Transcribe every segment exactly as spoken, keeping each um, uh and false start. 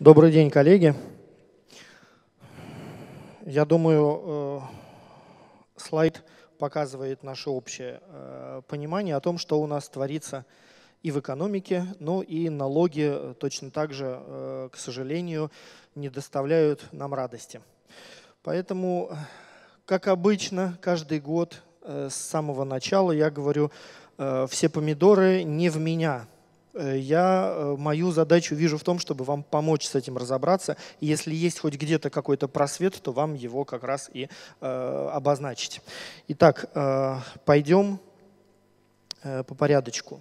Добрый день, коллеги. Я думаю, слайд показывает наше общее понимание о том, что у нас творится и в экономике, но и налоги точно так же, к сожалению, не доставляют нам радости. Поэтому, как обычно, каждый год с самого начала я говорю, все помидоры не в меня. Я мою задачу вижу в том, чтобы вам помочь с этим разобраться. И если есть хоть где-то какой-то просвет, то вам его как раз и э, обозначить. Итак, э, пойдем э, по порядочку.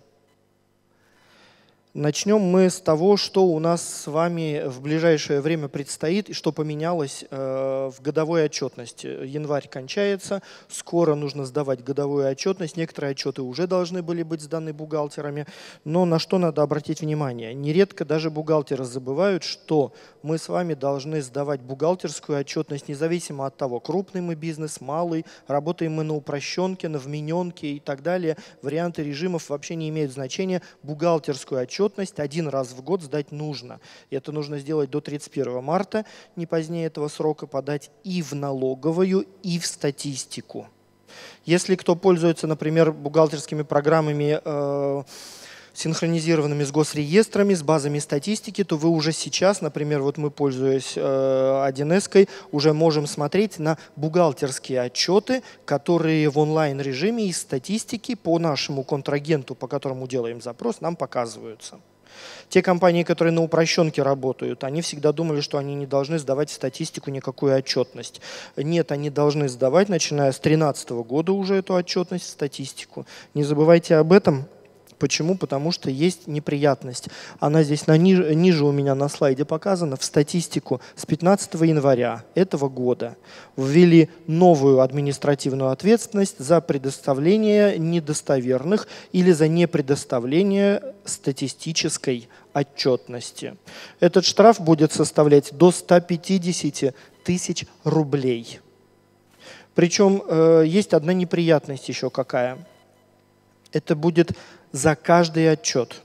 Начнем мы с того, что у нас с вами в ближайшее время предстоит и что поменялось э, в годовой отчетности. Январь кончается, скоро нужно сдавать годовую отчетность. Некоторые отчеты уже должны были быть сданы бухгалтерами. Но на что надо обратить внимание? Нередко даже бухгалтеры забывают, что мы с вами должны сдавать бухгалтерскую отчетность независимо от того, крупный мы бизнес, малый, работаем мы на упрощенке, на вмененке и так далее. Варианты режимов вообще не имеют значения. Бухгалтерскую отчетность один раз в год сдать нужно. И это нужно сделать до тридцать первого марта, не позднее этого срока, подать и в налоговую, и в статистику. Если кто пользуется, например, бухгалтерскими программами, э, синхронизированными с госреестрами, с базами статистики, то вы уже сейчас, например, вот мы, пользуясь э, один эс-кой, уже можем смотреть на бухгалтерские отчеты, которые в онлайн-режиме из статистики по нашему контрагенту, по которому делаем запрос, нам показываются. Те компании, которые на упрощенке работают, они всегда думали, что они не должны сдавать в статистику никакую отчетность. Нет, они должны сдавать, начиная с две тысячи тринадцатого года уже эту отчетность в статистику. Не забывайте об этом. Почему? Потому что есть неприятность. Она здесь на ниже, ниже у меня на слайде показана. В статистику с пятнадцатого января этого года ввели новую административную ответственность за предоставление недостоверных или за непредоставление статистической отчетности. Этот штраф будет составлять до ста пятидесяти тысяч рублей. Причем э, есть одна неприятность еще какая. Это будет за каждый отчет.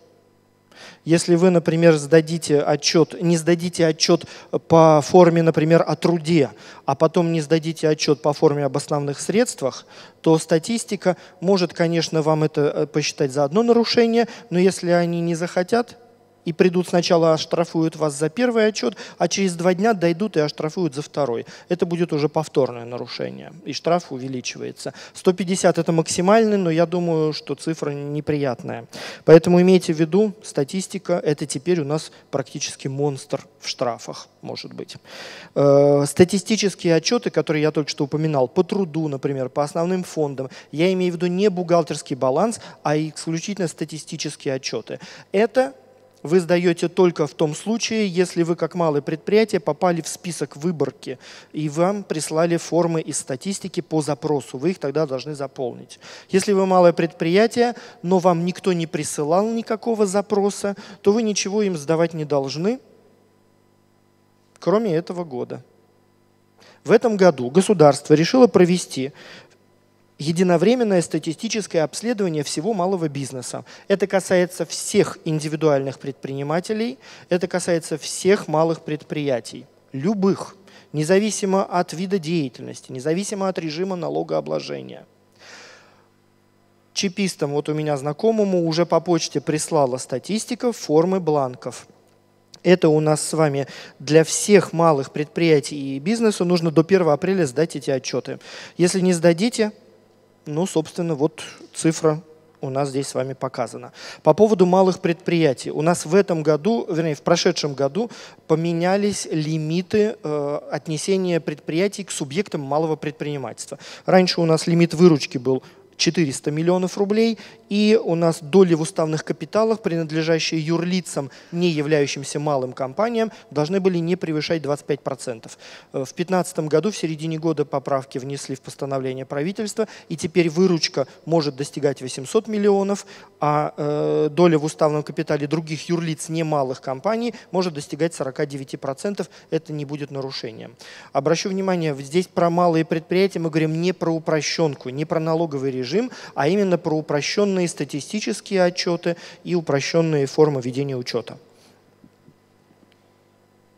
Если вы, например, сдадите отчет, не сдадите отчет по форме, например, о труде, а потом не сдадите отчет по форме об основных средствах, то статистика может, конечно, вам это посчитать за одно нарушение, но если они не захотят и придут сначала, оштрафуют вас за первый отчет, а через два дня дойдут и оштрафуют за второй. Это будет уже повторное нарушение, и штраф увеличивается. сто пятьдесят – это максимальный, но я думаю, что цифра неприятная. Поэтому имейте в виду, статистика – это теперь у нас практически монстр в штрафах, может быть. Э, статистические отчеты, которые я только что упоминал, по труду, например, по основным фондам, я имею в виду не бухгалтерский баланс, а исключительно статистические отчеты. Это вы сдаете только в том случае, если вы как малое предприятие попали в список выборки и вам прислали формы из статистики по запросу. Вы их тогда должны заполнить. Если вы малое предприятие, но вам никто не присылал никакого запроса, то вы ничего им сдавать не должны, кроме этого года. В этом году государство решило провести единовременное статистическое обследование всего малого бизнеса. Это касается всех индивидуальных предпринимателей, это касается всех малых предприятий, любых, независимо от вида деятельности, независимо от режима налогообложения. Чипистам, вот у меня знакомому, уже по почте прислала статистика в форме бланков. Это у нас с вами для всех малых предприятий и бизнеса нужно до первого апреля сдать эти отчеты. Если не сдадите, ну, собственно, вот цифра у нас здесь с вами показана. По поводу малых предприятий. У нас в этом году, вернее, в прошедшем году поменялись лимиты э, отнесения предприятий к субъектам малого предпринимательства. Раньше у нас лимит выручки был четыреста миллионов рублей, и у нас доли в уставных капиталах, принадлежащие юрлицам, не являющимся малым компаниям, должны были не превышать двадцать пять процентов. В две тысячи пятнадцатом году, в середине года, поправки внесли в постановление правительства, и теперь выручка может достигать восьмисот миллионов, а э, доля в уставном капитале других юрлиц немалых компаний может достигать сорока девяти процентов. Это не будет нарушением. Обращу внимание, здесь про малые предприятия мы говорим не про упрощенку, не про налоговый режим, а именно про упрощенные статистические отчеты и упрощенные формы ведения учета.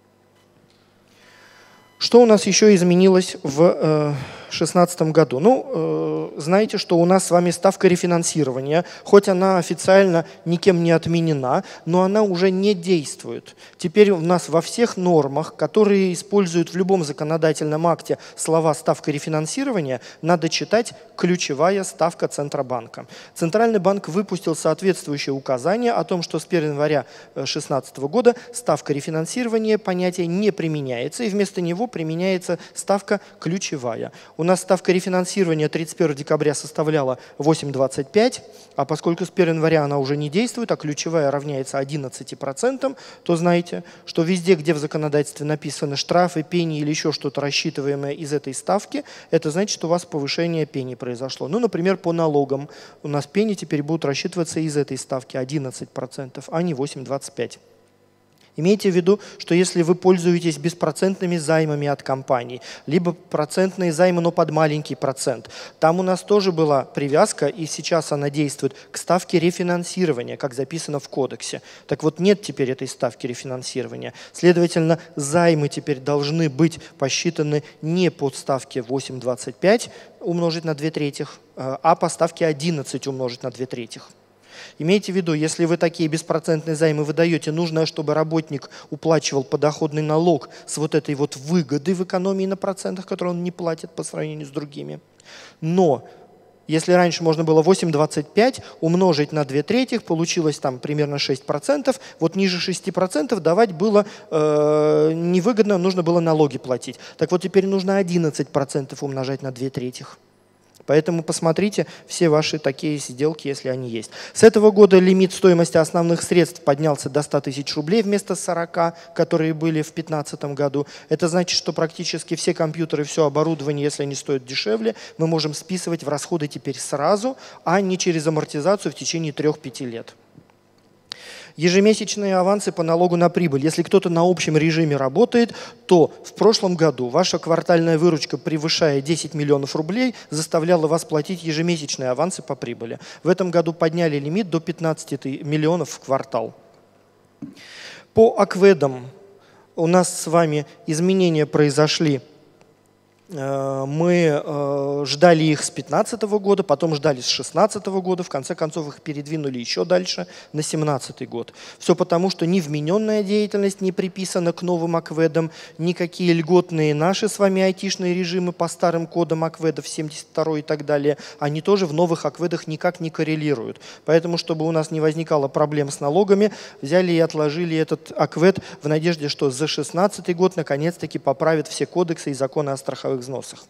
Что у нас еще изменилось в две тысячи шестнадцатом году? Ну, э, знаете, что у нас с вами ставка рефинансирования, хоть она официально никем не отменена, но она уже не действует. Теперь у нас во всех нормах, которые используют в любом законодательном акте слова «ставка рефинансирования», надо читать «ключевая ставка Центробанка». Центральный банк выпустил соответствующее указание о том, что с первого января две тысячи шестнадцатого года ставка рефинансирования понятие не применяется, и вместо него применяется ставка ключевая. У нас ставка рефинансирования тридцать первого декабря составляла восемь целых двадцать пять сотых, а поскольку с первого января она уже не действует, а ключевая равняется одиннадцати процентам, то знаете, что везде, где в законодательстве написаны штрафы, пени или еще что-то рассчитываемое из этой ставки, это значит, что у вас повышение пени произошло. Ну, например, по налогам у нас пени теперь будут рассчитываться из этой ставки одиннадцать процентов, а не восемь целых двадцать пять сотых. Имейте в виду, что если вы пользуетесь беспроцентными займами от компаний, либо процентные займы, но под маленький процент, там у нас тоже была привязка, и сейчас она действует к ставке рефинансирования, как записано в кодексе. Так вот, нет теперь этой ставки рефинансирования. Следовательно, займы теперь должны быть посчитаны не по ставке восемь целых двадцать пять сотых умножить на две трети, а по ставке одиннадцать умножить на две трети. Имейте в виду, если вы такие беспроцентные займы выдаете, нужно, чтобы работник уплачивал подоходный налог с вот этой вот выгоды в экономии на процентах, которые он не платит по сравнению с другими. Но если раньше можно было восемь целых двадцать пять сотых умножить на две трети, получилось там примерно шесть процентов, вот ниже шести процентов давать было э, невыгодно, нужно было налоги платить. Так вот теперь нужно одиннадцать процентов умножать на две трети. Поэтому посмотрите все ваши такие сделки, если они есть. С этого года лимит стоимости основных средств поднялся до ста тысяч рублей вместо сорока, которые были в две тысячи пятнадцатом году. Это значит, что практически все компьютеры, все оборудование, если они стоят дешевле, мы можем списывать в расходы теперь сразу, а не через амортизацию в течение трёх-пяти лет. Ежемесячные авансы по налогу на прибыль. Если кто-то на общем режиме работает, то в прошлом году ваша квартальная выручка, превышая десять миллионов рублей, заставляла вас платить ежемесячные авансы по прибыли. В этом году подняли лимит до пятнадцати миллионов в квартал. По акведам у нас с вами изменения произошли. Мы ждали их с две тысячи пятнадцатого года, потом ждали с две тысячи шестнадцатого года, в конце концов их передвинули еще дальше, на две тысячи семнадцатый год. Все потому, что ни вмененная деятельность не приписана к новым акведам, никакие льготные наши с вами айтишные режимы по старым кодам акведов семьдесят второй и так далее, они тоже в новых акведах никак не коррелируют. Поэтому, чтобы у нас не возникало проблем с налогами, взяли и отложили этот аквед в надежде, что за две тысячи шестнадцатый год наконец-таки поправят все кодексы и законы о страховых взносах.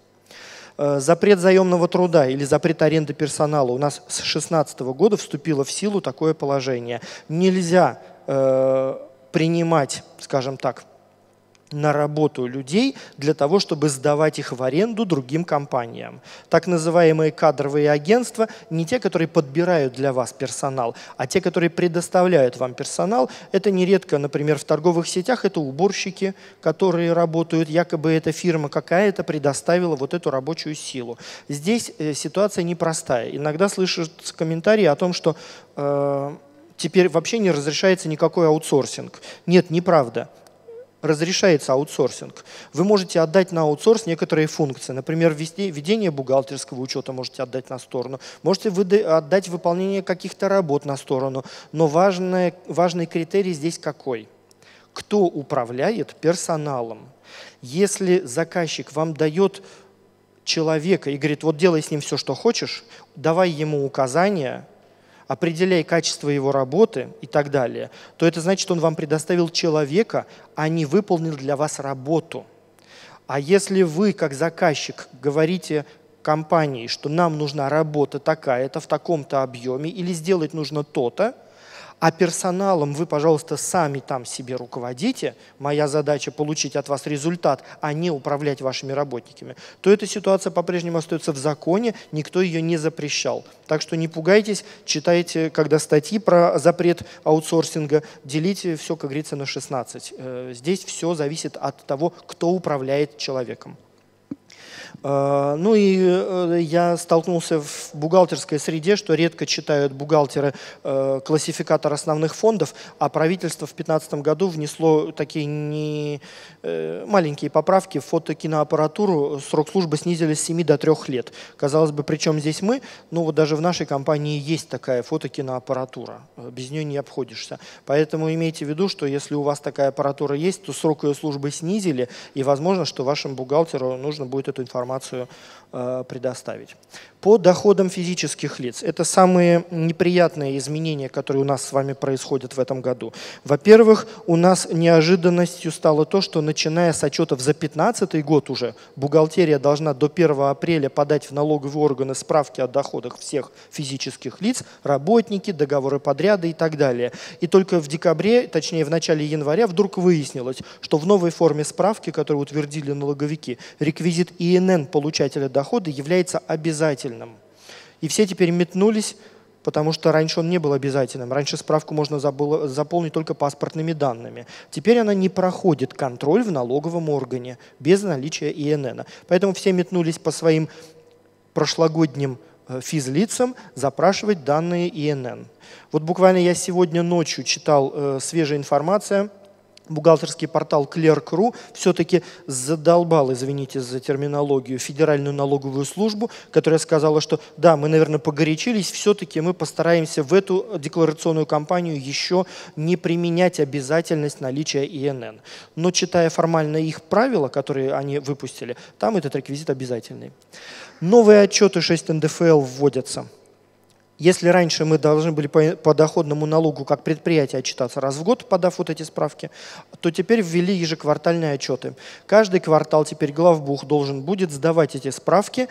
Запрет заемного труда или запрет аренды персонала. У нас с две тысячи шестнадцатого года вступило в силу такое положение. Нельзя э, принимать, скажем так, на работу людей для того, чтобы сдавать их в аренду другим компаниям. Так называемые кадровые агентства не те, которые подбирают для вас персонал, а те, которые предоставляют вам персонал. Это нередко, например, в торговых сетях это уборщики, которые работают, якобы эта фирма какая-то предоставила вот эту рабочую силу. Здесь э, ситуация непростая. Иногда слышатся комментарии о том, что э, теперь вообще не разрешается никакой аутсорсинг. Нет, неправда. Разрешается аутсорсинг. Вы можете отдать на аутсорс некоторые функции. Например, ведение бухгалтерского учета можете отдать на сторону. Можете отдать выполнение каких-то работ на сторону. Но важный, важный критерий здесь какой? Кто управляет персоналом? Если заказчик вам дает человека и говорит, вот делай с ним все, что хочешь, давай ему указания, определяй качество его работы и так далее, то это значит, что он вам предоставил человека, а не выполнил для вас работу. А если вы, как заказчик, говорите компании, что нам нужна работа такая-то в таком-то объеме или сделать нужно то-то, а персоналом вы, пожалуйста, сами там себе руководите, моя задача получить от вас результат, а не управлять вашими работниками, то эта ситуация по-прежнему остается в законе, никто ее не запрещал. Так что не пугайтесь, читайте, когда статьи про запрет аутсорсинга, делите все, как говорится, на шестнадцать. Здесь все зависит от того, кто управляет человеком. Ну и я столкнулся в бухгалтерской среде, что редко читают бухгалтеры классификатор основных фондов, а правительство в две тысячи пятнадцатом году внесло такие не маленькие поправки в фотокиноаппаратуру, срок службы снизили с семи до трёх лет. Казалось бы, при чем здесь мы? Ну вот даже в нашей компании есть такая фотокиноаппаратура, без нее не обходишься. Поэтому имейте в виду, что если у вас такая аппаратура есть, то срок ее службы снизили, и возможно, что вашему бухгалтеру нужно будет эту информацию э, предоставить. По доходам физических лиц. Это самые неприятные изменения, которые у нас с вами происходят в этом году. Во-первых, у нас неожиданностью стало то, что начиная с отчетов за две тысячи пятнадцатый год уже бухгалтерия должна до первого апреля подать в налоговые органы справки о доходах всех физических лиц, работники, договоры подряда и так далее. И только в декабре, точнее в начале января, вдруг выяснилось, что в новой форме справки, которую утвердили налоговики, реквизит И Н Н получателя дохода является обязательным. И все теперь метнулись, потому что раньше он не был обязательным. Раньше справку можно заполнить только паспортными данными. Теперь она не проходит контроль в налоговом органе без наличия И Н Н. Поэтому все метнулись по своим прошлогодним физлицам запрашивать данные И Н Н. Вот буквально я сегодня ночью читал э, свежая информация. Бухгалтерский портал Clerk точка ру все-таки задолбал, извините за терминологию, Федеральную налоговую службу, которая сказала, что да, мы, наверное, погорячились, все-таки мы постараемся в эту декларационную кампанию еще не применять обязательность наличия И Н Н. Но читая формально их правила, которые они выпустили, там этот реквизит обязательный. Новые отчеты шесть Н Д Ф Л вводятся. Если раньше мы должны были по, по доходному налогу как предприятие отчитаться раз в год, подав вот эти справки, то теперь ввели ежеквартальные отчеты. Каждый квартал теперь главбух должен будет сдавать эти справки.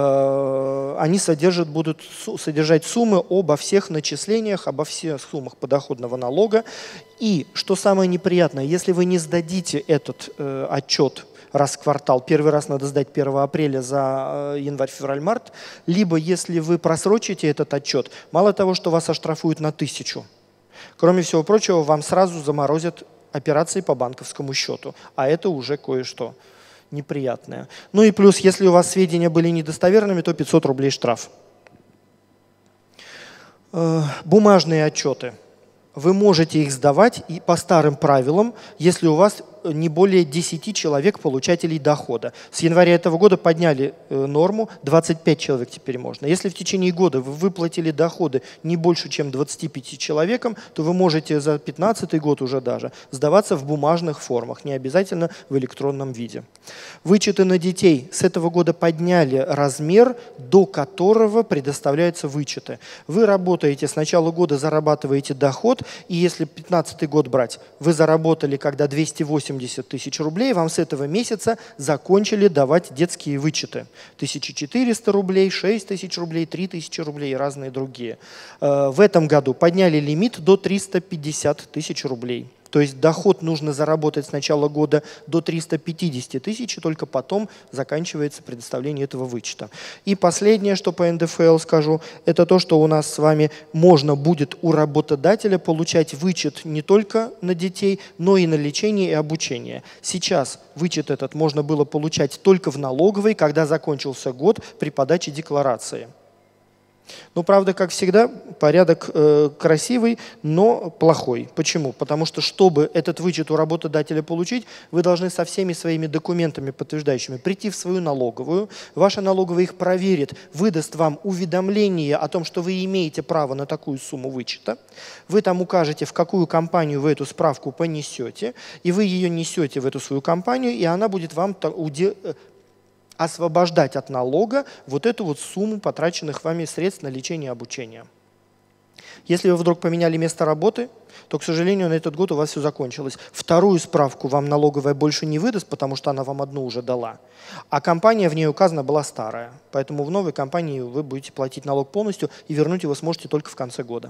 Э, они содержат, будут содержать суммы обо всех начислениях, обо всех суммах подоходного налога. И, что самое неприятное, если вы не сдадите этот э, отчет раз в квартал, первый раз надо сдать первого апреля за январь, февраль, март, либо если вы просрочите этот отчет, мало того, что вас оштрафуют на тысячу, кроме всего прочего, вам сразу заморозят операции по банковскому счету, а это уже кое-что неприятное. Ну и плюс, если у вас сведения были недостоверными, то пятьсот рублей штраф. Бумажные отчеты. Вы можете их сдавать и по старым правилам, если у вас не более десяти человек получателей дохода. С января этого года подняли э, норму, двадцать пять человек теперь можно. Если в течение года вы выплатили доходы не больше, чем двадцати пяти человекам, то вы можете за две тысячи пятнадцатый год уже даже сдаваться в бумажных формах, не обязательно в электронном виде. Вычеты на детей. С этого года подняли размер, до которого предоставляются вычеты. Вы работаете с начала года, зарабатываете доход, и если пятнадцатый год брать, вы заработали, когда двести восемьдесят тысяч рублей, вам с этого месяца закончили давать детские вычеты. тысяча четыреста рублей, шесть тысяч рублей, три тысячи рублей и разные другие. В этом году подняли лимит до триста пятьдесят тысяч рублей. То есть доход нужно заработать с начала года до триста пятидесяти тысяч, и только потом заканчивается предоставление этого вычета. И последнее, что по Н Д Ф Л скажу, это то, что у нас с вами можно будет у работодателя получать вычет не только на детей, но и на лечение и обучение. Сейчас вычет этот можно было получать только в налоговой, когда закончился год при подаче декларации. Ну, правда, как всегда, порядок э, красивый, но плохой. Почему? Потому что, чтобы этот вычет у работодателя получить, вы должны со всеми своими документами, подтверждающими, прийти в свою налоговую. Ваша налоговая их проверит, выдаст вам уведомление о том, что вы имеете право на такую сумму вычета. Вы там укажете, в какую компанию вы эту справку понесете, и вы ее несете в эту свою компанию, и она будет вам освобождать от налога вот эту вот сумму потраченных вами средств на лечение и обучение. Если вы вдруг поменяли место работы, то, к сожалению, на этот год у вас все закончилось. Вторую справку вам налоговая больше не выдаст, потому что она вам одну уже дала. А компания, в ней указана, была старая. Поэтому в новой компании вы будете платить налог полностью, и вернуть его сможете только в конце года.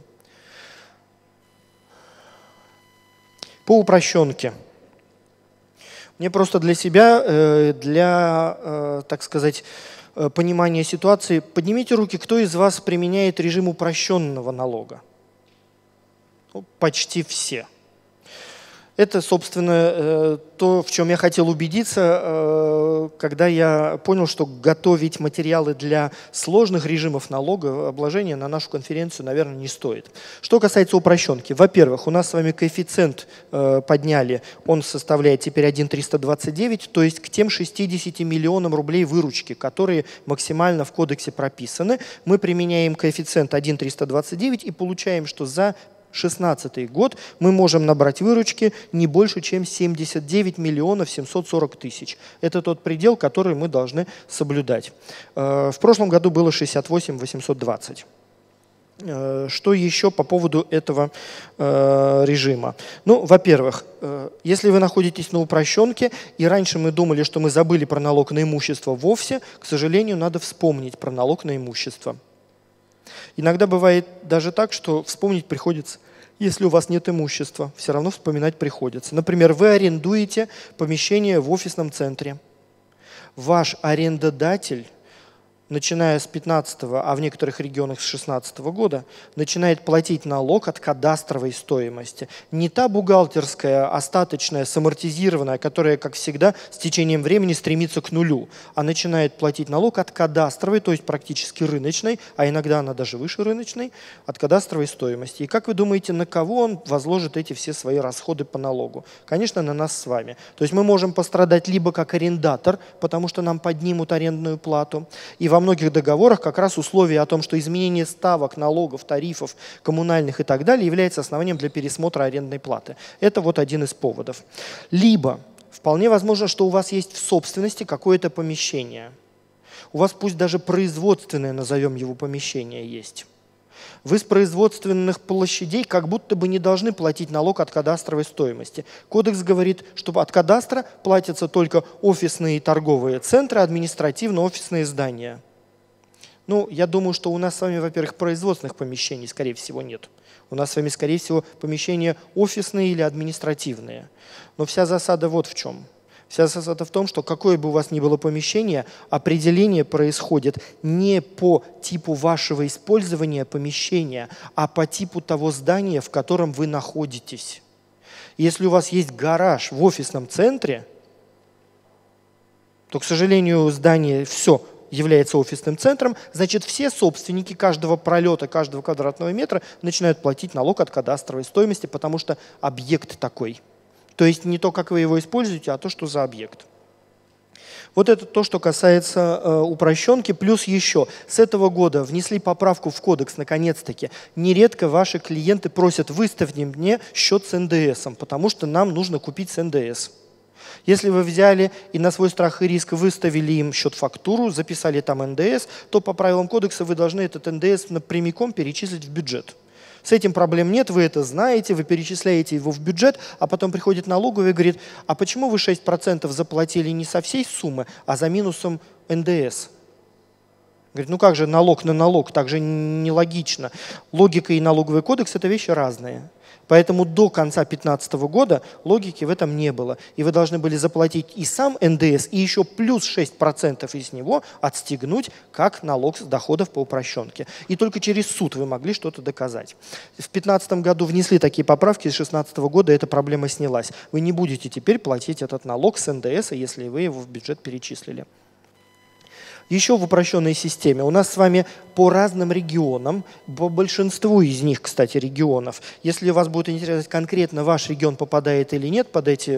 По упрощенке. Мне просто для себя, для, так сказать, понимания ситуации, поднимите руки, кто из вас применяет режим упрощенного налога? Ну, почти все. Это, собственно, то, в чем я хотел убедиться, когда я понял, что готовить материалы для сложных режимов налогообложения на нашу конференцию, наверное, не стоит. Что касается упрощенки. Во-первых, у нас с вами коэффициент подняли, он составляет теперь один триста двадцать девять, то есть к тем шестидесяти миллионам рублей выручки, которые максимально в кодексе прописаны, мы применяем коэффициент один триста двадцать девять и получаем, что за две тысячи шестнадцатый год мы можем набрать выручки не больше, чем семьдесят девять миллионов семьсот сорок тысяч. Это тот предел, который мы должны соблюдать. В прошлом году было шестьдесят восемь восемьсот двадцать. Что еще по поводу этого режима? Ну, во-первых, если вы находитесь на упрощенке, и раньше мы думали, что мы забыли про налог на имущество вовсе, к сожалению, надо вспомнить про налог на имущество. Иногда бывает даже так, что вспомнить приходится, если у вас нет имущества, все равно вспоминать приходится. Например, вы арендуете помещение в офисном центре. Ваш арендодатель, начиная с пятнадцатого, а в некоторых регионах с шестнадцатого года, начинает платить налог от кадастровой стоимости. Не та бухгалтерская, остаточная, самортизированная, которая, как всегда, с течением времени стремится к нулю, а начинает платить налог от кадастровой, то есть практически рыночной, а иногда она даже выше рыночной, от кадастровой стоимости. И как вы думаете, на кого он возложит эти все свои расходы по налогу? Конечно, на нас с вами. То есть мы можем пострадать либо как арендатор, потому что нам поднимут арендную плату, и во многих договорах как раз условие о том, что изменение ставок, налогов, тарифов, коммунальных и так далее является основанием для пересмотра арендной платы. Это вот один из поводов. Либо вполне возможно, что у вас есть в собственности какое-то помещение. У вас пусть даже производственное, назовем его, помещение есть. Вы с производственных площадей как будто бы не должны платить налог от кадастровой стоимости. Кодекс говорит, что от кадастра платятся только офисные и торговые центры, административно-офисные здания. Ну, я думаю, что у нас с вами, во-первых, производственных помещений, скорее всего, нет. У нас с вами, скорее всего, помещения офисные или административные. Но вся засада вот в чем. Вся засада в том, что какое бы у вас ни было помещение, определение происходит не по типу вашего использования помещения, а по типу того здания, в котором вы находитесь. Если у вас есть гараж в офисном центре, то, к сожалению, здание все является офисным центром, значит, все собственники каждого пролета, каждого квадратного метра начинают платить налог от кадастровой стоимости, потому что объект такой. То есть не то, как вы его используете, а то, что за объект. Вот это то, что касается э, упрощенки. Плюс еще, с этого года внесли поправку в кодекс, наконец-таки. Нередко ваши клиенты просят, выставьте мне счет с эн дэ эсом, потому что нам нужно купить с эн дэ эс. Если вы взяли и на свой страх и риск выставили им счет-фактуру, записали там эн дэ эс, то по правилам кодекса вы должны этот эн дэ эс напрямиком перечислить в бюджет. С этим проблем нет, вы это знаете, вы перечисляете его в бюджет, а потом приходит налоговый и говорит, а почему вы шесть процентов заплатили не со всей суммы, а за минусом эн дэ эс? Говорит, ну как же налог на налог, так же нелогично. Логика и налоговый кодекс – это вещи разные. Поэтому до конца две тысячи пятнадцатого года логики в этом не было. И вы должны были заплатить и сам эн дэ эс, и еще плюс шесть процентов из него отстегнуть как налог с доходов по упрощенке. И только через суд вы могли что-то доказать. В две тысячи пятнадцатом году внесли такие поправки, с две тысячи шестнадцатого года эта проблема снялась. Вы не будете теперь платить этот налог с эн дэ эс, если вы его в бюджет перечислили. Еще в упрощенной системе у нас с вами по разным регионам, по большинству из них, кстати, регионов, если вас будет интересовать конкретно ваш регион попадает или нет под эти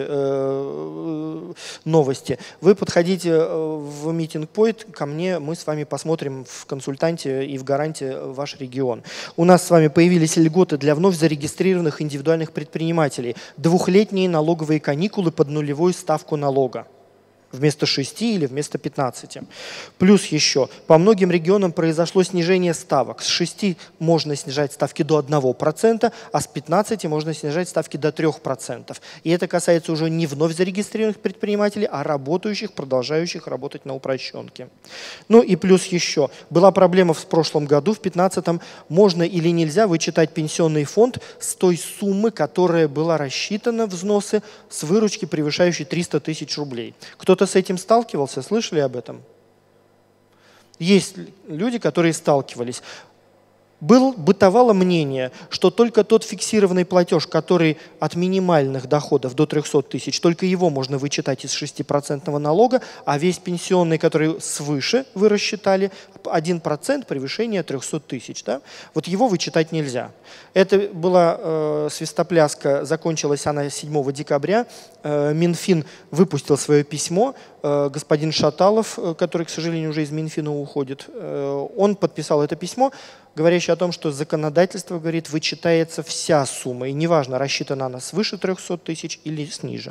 э, новости, вы подходите в Meeting Point ко мне, мы с вами посмотрим в консультанте и в гаранте ваш регион. У нас с вами появились льготы для вновь зарегистрированных индивидуальных предпринимателей, двухлетние налоговые каникулы под нулевую ставку налога. Вместо шести или вместо пятнадцати. Плюс еще, по многим регионам произошло снижение ставок. С шести можно снижать ставки до одного процента, а с пятнадцати можно снижать ставки до трёх процентов. И это касается уже не вновь зарегистрированных предпринимателей, а работающих, продолжающих работать на упрощенке. Ну и плюс еще, была проблема в прошлом году, в две тысячи пятнадцатом, можно или нельзя вычитать пенсионный фонд с той суммы, которая была рассчитана взносы с выручки, превышающей триста тысяч рублей. Кто Кто-то с этим сталкивался? Слышали об этом? Есть люди, которые сталкивались. Был, бытовало мнение, что только тот фиксированный платеж, который от минимальных доходов до трёхсот тысяч, только его можно вычитать из шестипроцентного налога, а весь пенсионный, который свыше вы рассчитали, один процент превышения трёхсот тысяч. Да? Вот его вычитать нельзя. Это была э, свистопляска, закончилась она седьмого декабря. Э, Минфин выпустил свое письмо. Э, господин Шаталов, э, который, к сожалению, уже из Минфина уходит, э, он подписал это письмо, говорящий о том, что законодательство, говорит, вычитается вся сумма, и неважно, рассчитана она свыше трёхсот тысяч или ниже.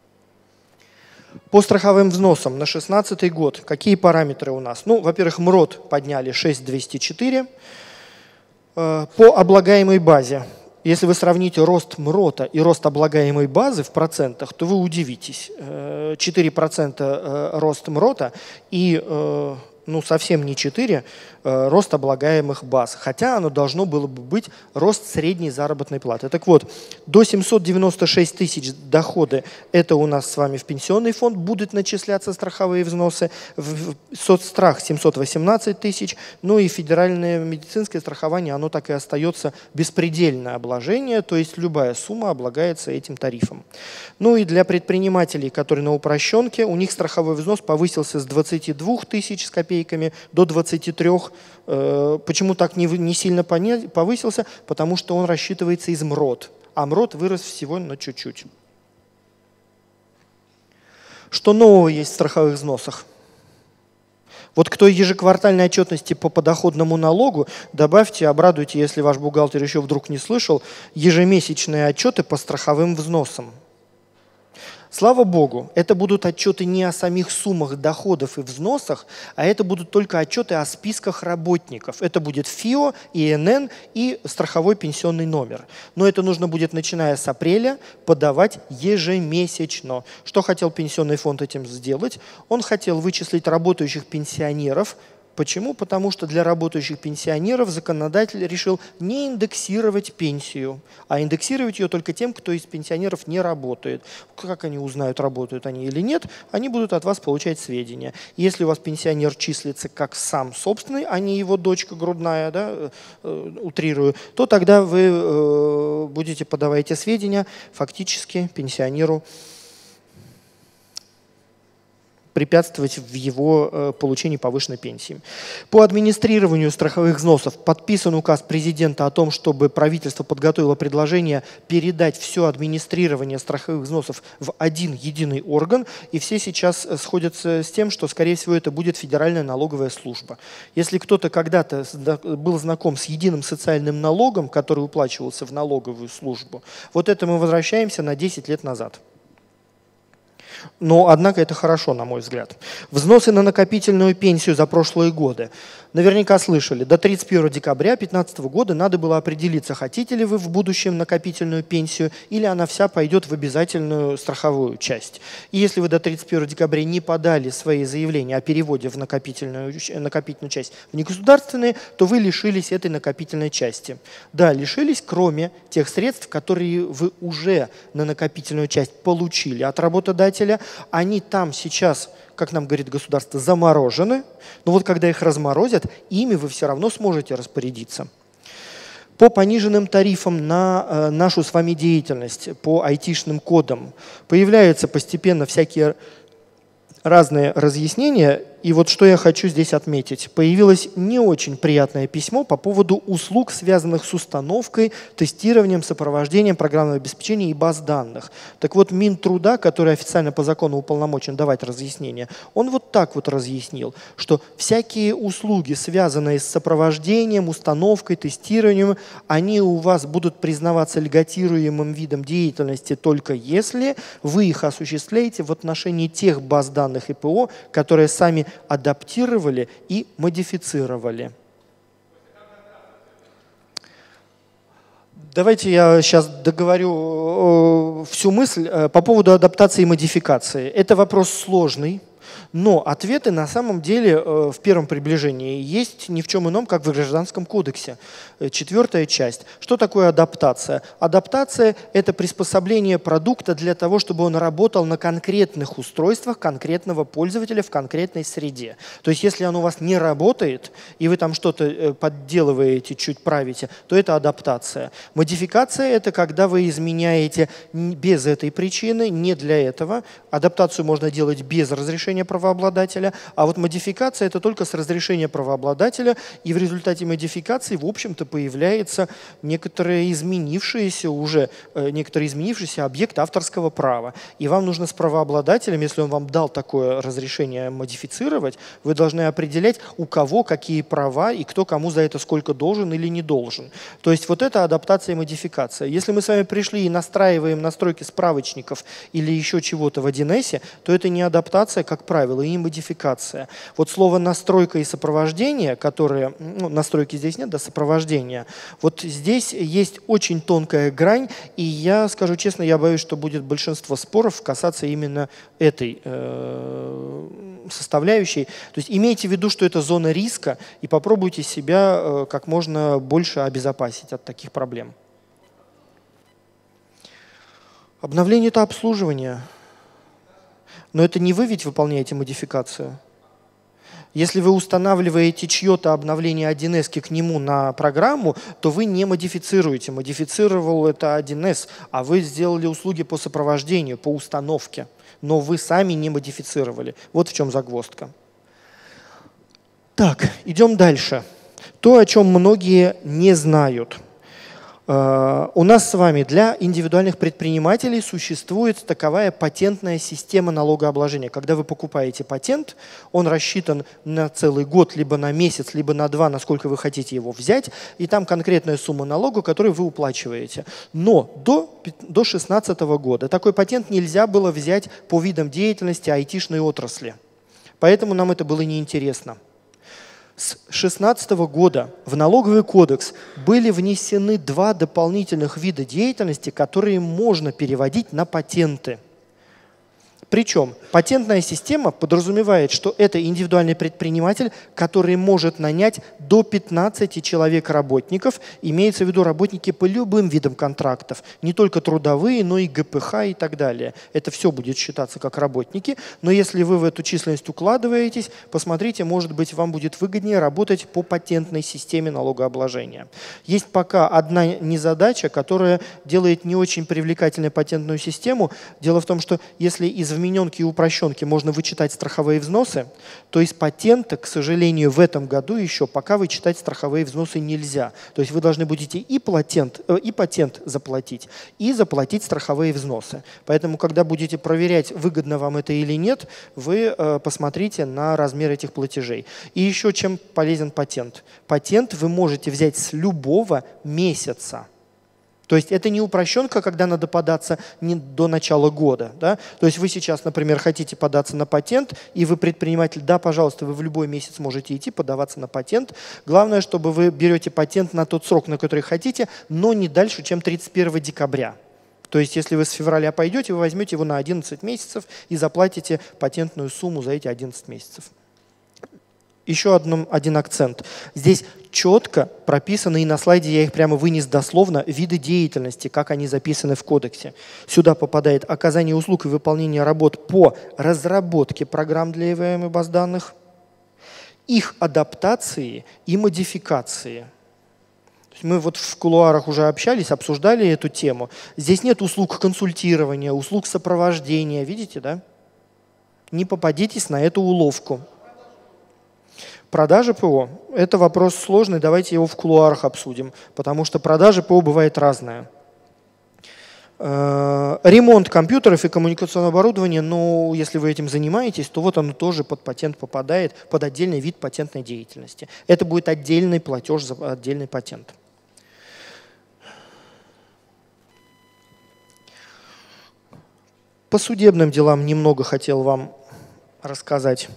По страховым взносам на две тысячи шестнадцатый год какие параметры у нас? Ну, во-первых, МРОТ подняли шесть тысяч двести четыре. По облагаемой базе, если вы сравните рост МРОТа и рост облагаемой базы в процентах, то вы удивитесь. четыре процента рост МРОТа и ну, совсем не четыре, рост облагаемых баз. Хотя оно должно было бы быть рост средней заработной платы. Так вот, до семисот девяноста шести тысяч доходы, это у нас с вами в пенсионный фонд будут начисляться страховые взносы, в соцстрах семьсот восемнадцать тысяч, ну и федеральное медицинское страхование, оно так и остается беспредельное обложение, то есть любая сумма облагается этим тарифом. Ну и для предпринимателей, которые на упрощенке, у них страховой взнос повысился с двадцати двух тысяч с копейками до двадцати трёх. Почему так не, не сильно повысился? Потому что он рассчитывается из МРОТ, а МРОТ вырос всего на чуть-чуть. Что нового есть в страховых взносах? Вот к той ежеквартальной отчетности по подоходному налогу добавьте, обрадуйте, если ваш бухгалтер еще вдруг не слышал, ежемесячные отчеты по страховым взносам. Слава Богу, это будут отчеты не о самих суммах доходов и взносах, а это будут только отчеты о списках работников. Это будет ФИО, ИНН и страховой пенсионный номер. Но это нужно будет, начиная с апреля, подавать ежемесячно. Что хотел пенсионный фонд этим сделать? Он хотел вычислить работающих пенсионеров. Почему? Потому что для работающих пенсионеров законодатель решил не индексировать пенсию, а индексировать ее только тем, кто из пенсионеров не работает. Как они узнают, работают они или нет, они будут от вас получать сведения. Если у вас пенсионер числится как сам собственный, а не его дочка грудная, да, э, утрирую, то тогда вы э, будете подавать эти сведения фактически пенсионеру, препятствовать в его э, получении повышенной пенсии. По администрированию страховых взносов подписан указ президента о том, чтобы правительство подготовило предложение передать все администрирование страховых взносов в один единый орган, и все сейчас сходятся с тем, что, скорее всего, это будет Федеральная налоговая служба. Если кто-то когда-то был знаком с единым социальным налогом, который уплачивался в налоговую службу, вот это мы возвращаемся на десять лет назад. Но, однако, это хорошо, на мой взгляд. Взносы на накопительную пенсию за прошлые годы. Наверняка слышали, до тридцать первого декабря две тысячи пятнадцатого года надо было определиться, хотите ли вы в будущем накопительную пенсию, или она вся пойдет в обязательную страховую часть. И если вы до тридцать первого декабря не подали свои заявления о переводе в накопительную, накопительную часть в негосударственные, то вы лишились этой накопительной части. Да, лишились, кроме тех средств, которые вы уже на накопительную часть получили от работодателя. Они там сейчас, как нам говорит государство, заморожены. Но вот когда их разморозят, ими вы все равно сможете распорядиться. По пониженным тарифам на э, нашу с вами деятельность, по айтишным кодам, появляются постепенно всякие разные разъяснения. И вот что я хочу здесь отметить. Появилось не очень приятное письмо по поводу услуг, связанных с установкой, тестированием, сопровождением программного обеспечения и баз данных. Так вот, Минтруда, который официально по закону уполномочен давать разъяснения, он вот так вот разъяснил, что всякие услуги, связанные с сопровождением, установкой, тестированием, они у вас будут признаваться льготируемым видом деятельности только если вы их осуществляете в отношении тех баз данных и ПО, которые сами адаптировали и модифицировали. Давайте я сейчас договорю всю мысль по поводу адаптации и модификации. Это вопрос сложный. Но ответы на самом деле э, в первом приближении есть ни в чем ином, как в Гражданском кодексе. Э, четвертая часть. Что такое адаптация? Адаптация – это приспособление продукта для того, чтобы он работал на конкретных устройствах конкретного пользователя в конкретной среде. То есть если оно у вас не работает, и вы там что-то э, подделываете, чуть правите, то это адаптация. Модификация – это когда вы изменяете без этой причины, не для этого. Адаптацию можно делать без разрешения правообладателя, а вот модификация – это только с разрешения правообладателя, и в результате модификации, в общем-то, появляется некоторые изменившиеся уже, некоторые изменившиеся объект авторского права. И вам нужно с правообладателем, если он вам дал такое разрешение модифицировать, вы должны определять, у кого какие права и кто кому за это сколько должен или не должен. То есть вот это адаптация и модификация. Если мы с вами пришли и настраиваем настройки справочников или еще чего-то в один эс, то это не адаптация, как правило, и не модификация. Вот слово «настройка» и «сопровождение», которые, ну, настройки здесь нет, да, сопровождение, вот здесь есть очень тонкая грань, и я скажу честно, я боюсь, что будет большинство споров касаться именно этой э, составляющей. То есть имейте в виду, что это зона риска, и попробуйте себя э, как можно больше обезопасить от таких проблем. Обновление – это обслуживание. Но это не вы ведь выполняете модификацию. Если вы устанавливаете чье-то обновление один эс к нему на программу, то вы не модифицируете. Модифицировал это один эс, а вы сделали услуги по сопровождению, по установке. Но вы сами не модифицировали. Вот в чем загвоздка. Так, идем дальше. То, о чем многие не знают. У нас с вами для индивидуальных предпринимателей существует таковая патентная система налогообложения. Когда вы покупаете патент, он рассчитан на целый год, либо на месяц, либо на два, насколько вы хотите его взять, и там конкретная сумма налога, которую вы уплачиваете. Но до две тысячи шестнадцатого года такой патент нельзя было взять по видам деятельности айтишной отрасли. Поэтому нам это было неинтересно. С две тысячи шестнадцатого года в налоговый кодекс были внесены два дополнительных вида деятельности, которые можно переводить на патенты. Причем патентная система подразумевает, что это индивидуальный предприниматель, который может нанять до пятнадцати человек работников, имеется в виду работники по любым видам контрактов, не только трудовые, но и гэ пэ ха и так далее. Это все будет считаться как работники, но если вы в эту численность укладываетесь, посмотрите, может быть, вам будет выгоднее работать по патентной системе налогообложения. Есть пока одна незадача, которая делает не очень привлекательной патентную систему. Дело в том, что если из вмененки и упрощенки можно вычитать страховые взносы, то из патента, к сожалению, в этом году еще пока вычитать страховые взносы нельзя. То есть вы должны будете и патент, и патент заплатить, и заплатить страховые взносы. Поэтому, когда будете проверять, выгодно вам это или нет, вы э, посмотрите на размер этих платежей. И еще чем полезен патент. Патент вы можете взять с любого месяца. То есть это не упрощенка, когда надо податься не до начала года. Да? То есть вы сейчас, например, хотите податься на патент, и вы предприниматель, да, пожалуйста, вы в любой месяц можете идти, подаваться на патент. Главное, чтобы вы берете патент на тот срок, на который хотите, но не дальше, чем тридцать первого декабря. То есть если вы с февраля пойдете, вы возьмете его на одиннадцать месяцев и заплатите патентную сумму за эти одиннадцать месяцев. Еще один, один акцент. Здесь четко прописаны, и на слайде я их прямо вынес дословно, виды деятельности, как они записаны в кодексе. Сюда попадает оказание услуг и выполнение работ по разработке программ для и ви эм и баз данных, их адаптации и модификации. Мы вот в кулуарах уже общались, обсуждали эту тему. Здесь нет услуг консультирования, услуг сопровождения. Видите, да? Не попадитесь на эту уловку. Продажа ПО – это вопрос сложный, давайте его в кулуарах обсудим, потому что продажа ПО бывает разная. Ремонт компьютеров и коммуникационного оборудования, ну, если вы этим занимаетесь, то вот оно тоже под патент попадает, под отдельный вид патентной деятельности. Это будет отдельный платеж за отдельный патент. По судебным делам немного хотел вам рассказать.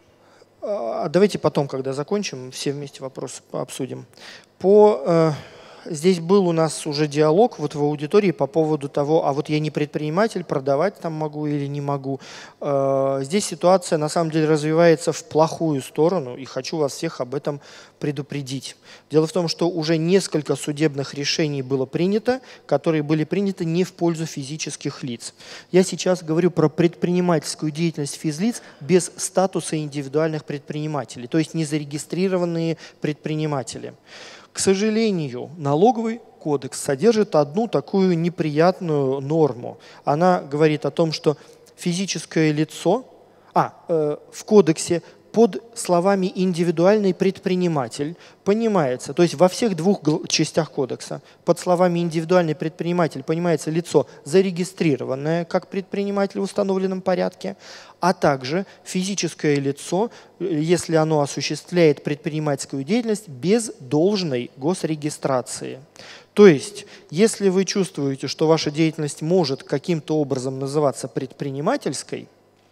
Давайте потом, когда закончим, все вместе вопросы обсудим. По э, здесь был у нас уже диалог вот в аудитории по поводу того, а вот я не предприниматель, продавать там могу или не могу. Здесь ситуация на самом деле развивается в плохую сторону, и хочу вас всех об этом предупредить. Дело в том, что уже несколько судебных решений было принято, которые были приняты не в пользу физических лиц. Я сейчас говорю про предпринимательскую деятельность физлиц без статуса индивидуальных предпринимателей, то есть незарегистрированные предприниматели. К сожалению, налоговый кодекс содержит одну такую неприятную норму. Она говорит о том, что физическое лицо, а, э, в кодексе под словами «индивидуальный предприниматель» понимается, то есть во всех двух частях кодекса, под словами «индивидуальный предприниматель» понимается лицо, зарегистрированное как предприниматель в установленном порядке, а также физическое лицо, если оно осуществляет предпринимательскую деятельность без должной госрегистрации. То есть, если вы чувствуете, что ваша деятельность может каким-то образом называться предпринимательской,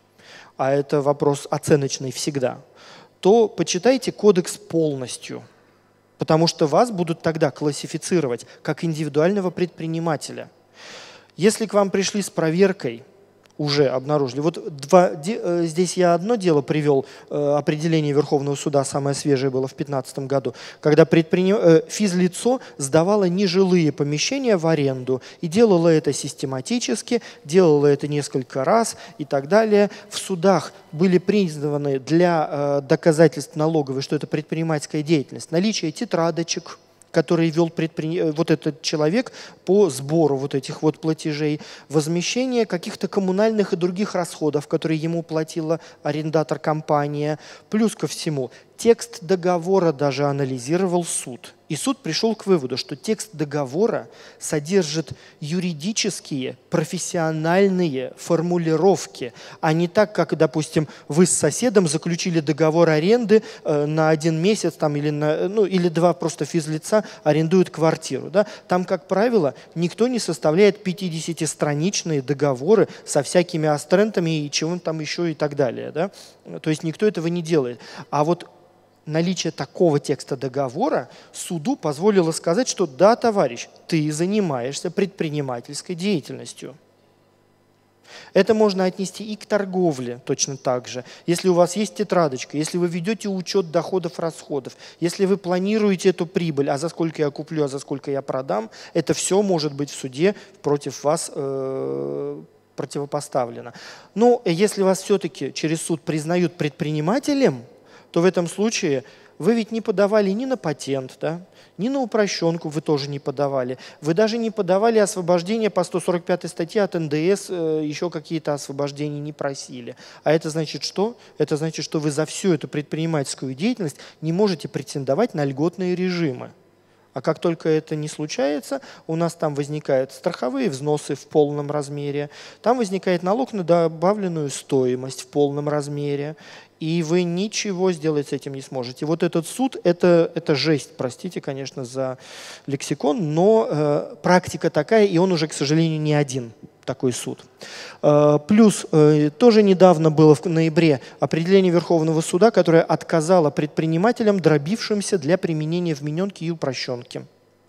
а это вопрос оценочный всегда, то почитайте кодекс полностью, потому что вас будут тогда классифицировать как индивидуального предпринимателя. Если к вам пришли с проверкой, уже обнаружили. Вот два, де, здесь я одно дело привел, э, определение Верховного суда, самое свежее было в две тысячи пятнадцатом году, когда предприним, э, физлицо сдавало нежилые помещения в аренду и делало это систематически, делало это несколько раз и так далее. В судах были признаны для э, доказательств налоговой, что это предпринимательская деятельность, наличие тетрадочек, который вел предпри... вот этот человек по сбору вот этих вот платежей, возмещение каких-то коммунальных и других расходов, которые ему платила арендатор компания. Плюс ко всему, текст договора даже анализировал суд. И суд пришел к выводу, что текст договора содержит юридические, профессиональные формулировки, а не так, как, допустим, вы с соседом заключили договор аренды э, на один месяц там, или, на, ну, или два просто физлица арендуют квартиру. Да? Там, как правило, никто не составляет пятидесятистраничные договоры со всякими астрентами и чего там еще и так далее. Да? То есть никто этого не делает. А вот наличие такого текста договора суду позволило сказать, что да, товарищ, ты занимаешься предпринимательской деятельностью. Это можно отнести и к торговле точно так же. Если у вас есть тетрадочка, если вы ведете учет доходов-расходов, если вы планируете эту прибыль, а за сколько я куплю, а за сколько я продам, это все может быть в суде против вас э, противопоставлено. Но если вас все-таки через суд признают предпринимателем, то в этом случае вы ведь не подавали ни на патент, да, ни на упрощенку вы тоже не подавали. Вы даже не подавали освобождение по сто сорок пятой статье от эн дэ эс, еще какие-то освобождения не просили. А это значит что? Это значит, что вы за всю эту предпринимательскую деятельность не можете претендовать на льготные режимы. А как только это не случается, у нас там возникают страховые взносы в полном размере, там возникает налог на добавленную стоимость в полном размере, и вы ничего сделать с этим не сможете. Вот этот суд это, – это жесть, простите, конечно, за лексикон, но э, практика такая, и он уже, к сожалению, не один такой суд. Э, плюс э, тоже недавно было в ноябре определение Верховного суда, которое отказало предпринимателям, дробившимся для применения вмененки и упрощенки.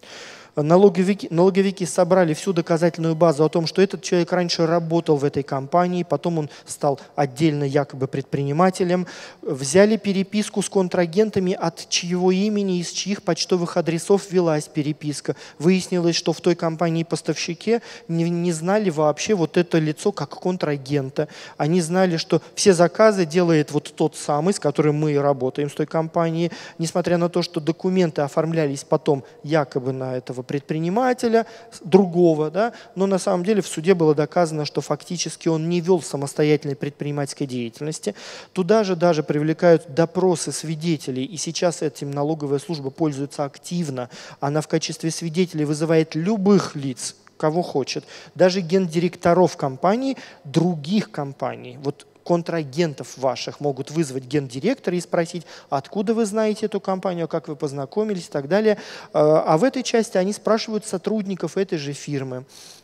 Налоговики, налоговики собрали всю доказательную базу о том, что этот человек раньше работал в этой компании, потом он стал отдельно якобы предпринимателем. Взяли переписку с контрагентами, от чьего имени, из чьих почтовых адресов велась переписка. Выяснилось, что в той компании-поставщике не, не знали вообще вот это лицо как контрагента. Они знали, что все заказы делает вот тот самый, с которым мы и работаем с той компанией, несмотря на то, что документы оформлялись потом якобы на этого предпринимателя, другого, да, но на самом деле в суде было доказано, что фактически он не вел самостоятельной предпринимательской деятельности. Туда же даже привлекают допросы свидетелей, и сейчас этим налоговая служба пользуется активно. Она в качестве свидетелей вызывает любых лиц, кого хочет, даже гендиректоров компаний, других компаний. Вот контрагентов ваших могут вызвать гендиректора и спросить, откуда вы знаете эту компанию, как вы познакомились и так далее. А в этой части они спрашивают сотрудников этой же фирмы.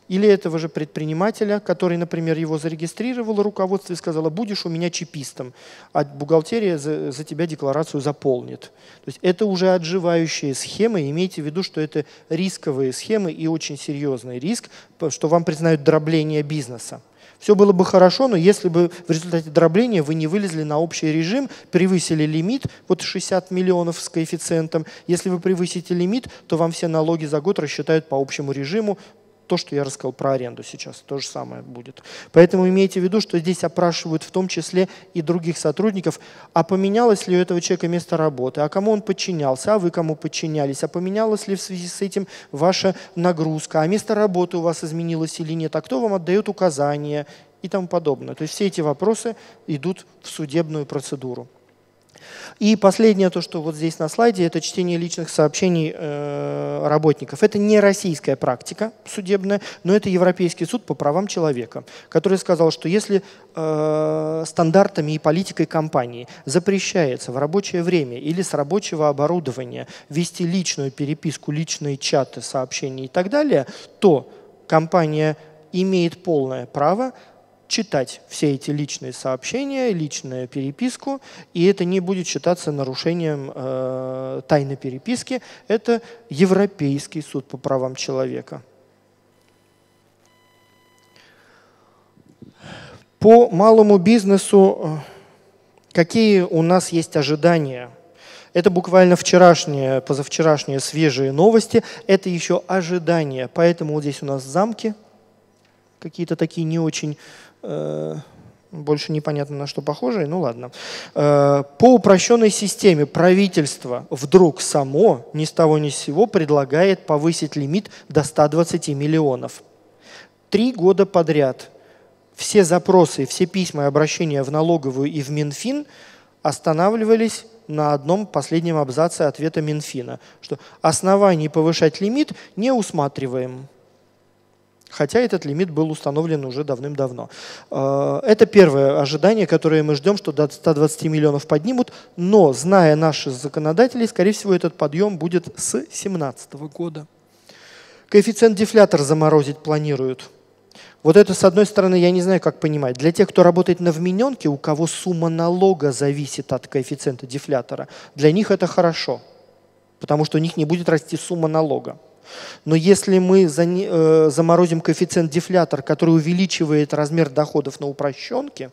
Или этого же предпринимателя, который, например, его зарегистрировало руководство и сказало: будешь у меня чипистом, а бухгалтерия за, за тебя декларацию заполнит. То есть это уже отживающие схемы. Имейте в виду, что это рисковые схемы и очень серьезный риск, что вам признают дробление бизнеса. Все было бы хорошо, но если бы в результате дробления вы не вылезли на общий режим, превысили лимит, вот шестьдесят миллионов с коэффициентом, если вы превысите лимит, то вам все налоги за год рассчитают по общему режиму. То, что я рассказал про аренду сейчас, то же самое будет. Поэтому имейте в виду, что здесь опрашивают в том числе и других сотрудников, а поменялось ли у этого человека место работы, а кому он подчинялся, а вы кому подчинялись, а поменялась ли в связи с этим ваша нагрузка, а место работы у вас изменилось или нет, а кто вам отдает указания и тому подобное. То есть все эти вопросы идут в судебную процедуру. И последнее, то, что вот здесь на слайде, это чтение личных сообщений э, работников. Это не российская практика судебная, но это Европейский суд по правам человека, который сказал, что если э, стандартами и политикой компании запрещается в рабочее время или с рабочего оборудования вести личную переписку, личные чаты, сообщения и так далее, то компания имеет полное право читать все эти личные сообщения, личную переписку, и это не будет считаться нарушением э, тайны переписки. Это Европейский суд по правам человека. По малому бизнесу какие у нас есть ожидания? Это буквально вчерашние, позавчерашние свежие новости. Это еще ожидания. Поэтому вот здесь у нас замки какие-то такие не очень... больше непонятно на что похожие, ну ладно. По упрощенной системе правительство вдруг само ни с того ни с сего предлагает повысить лимит до ста двадцати миллионов. Три года подряд все запросы, все письма и обращения в налоговую и в Минфин останавливались на одном последнем абзаце ответа Минфина, что оснований повышать лимит не усматриваем. Хотя этот лимит был установлен уже давным-давно. Это первое ожидание, которое мы ждем, что до ста двадцати миллионов поднимут, но, зная наших законодателей, скорее всего, этот подъем будет с две тысячи семнадцатого года. Коэффициент дефлятор заморозить планируют. Вот это, с одной стороны, я не знаю, как понимать. Для тех, кто работает на вмененке, у кого сумма налога зависит от коэффициента дефлятора, для них это хорошо, потому что у них не будет расти сумма налога. Но если мы заморозим коэффициент дефлятор, который увеличивает размер доходов на упрощенке,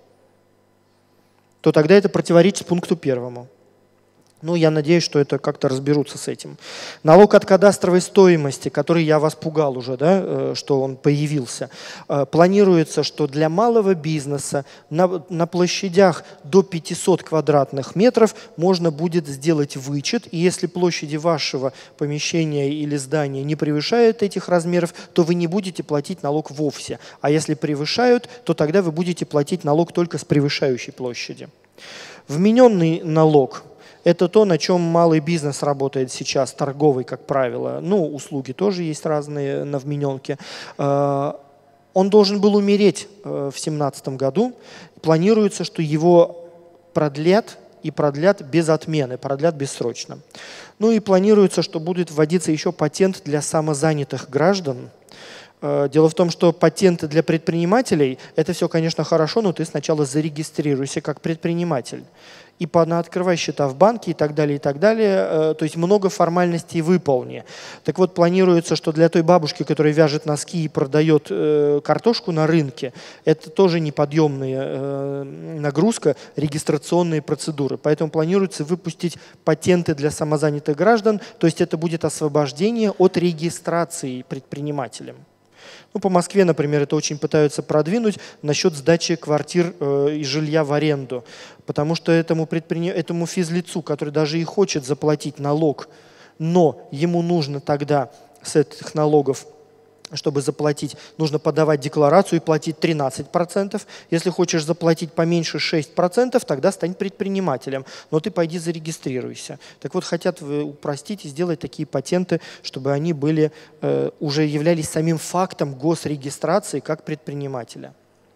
то тогда это противоречит пункту первому. Ну, я надеюсь, что это как-то разберутся с этим. Налог от кадастровой стоимости, который я вас пугал уже, да, что он появился. Планируется, что для малого бизнеса на, на площадях до пятисот квадратных метров можно будет сделать вычет. И если площади вашего помещения или здания не превышают этих размеров, то вы не будете платить налог вовсе. А если превышают, то тогда вы будете платить налог только с превышающей площади. Вмененный налог – это то, на чем малый бизнес работает сейчас, торговый, как правило. Ну, услуги тоже есть разные на вмененке. Он должен был умереть в две тысячи семнадцатом году. Планируется, что его продлят и продлят без отмены, продлят бессрочно. Ну и планируется, что будет вводиться еще патент для самозанятых граждан. Дело в том, что патенты для предпринимателей – это все, конечно, хорошо, но ты сначала зарегистрируйся как предприниматель. И открывай счета в банке и так далее, и так далее. То есть много формальностей выполни. Так вот, планируется, что для той бабушки, которая вяжет носки и продает картошку на рынке, это тоже неподъемная нагрузка, регистрационные процедуры. Поэтому планируется выпустить патенты для самозанятых граждан, то есть это будет освобождение от регистрации предпринимателем. Ну, по Москве, например, это очень пытаются продвинуть насчет сдачи квартир э, и жилья в аренду. Потому что этому, предприним... этому физлицу, который даже и хочет заплатить налог, но ему нужно тогда с этих налогов, чтобы заплатить, нужно подавать декларацию и платить тринадцать процентов. Если хочешь заплатить поменьше шесть процентов, тогда стань предпринимателем. Но ты пойди зарегистрируйся. Так вот, хотят упростить и сделать такие патенты, чтобы они были, э, уже являлись самим фактом госрегистрации как предпринимателя.